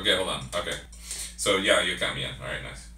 Okay, hold on. Okay. So yeah, you count me in. Alright, nice.